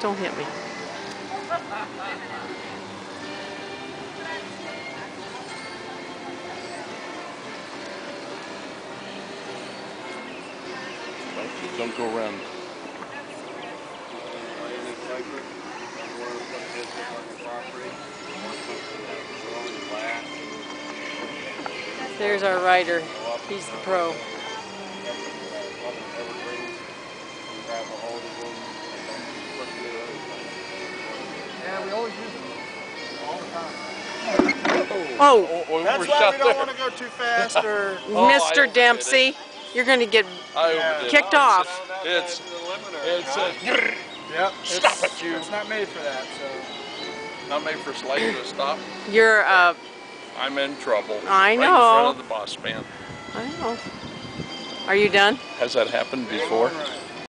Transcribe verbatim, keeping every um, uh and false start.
don't hit me. Don't go around. There's our rider. He's the pro. Yeah, we always use them all the time. Oh, oh that's why we don't want to go too fast or... Oh, Mister Dempsey, you're going to get I kicked off. It's, it's a... Yep, Stop it's, it, you. It's not made for that, so... Not made for sliding to stop. You're, uh... I'm in trouble. I know. Right in front of the boss man. I know. Are you done? Has that happened before?